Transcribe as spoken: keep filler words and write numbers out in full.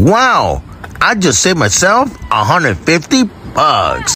Wow, I just saved myself one hundred fifty bucks.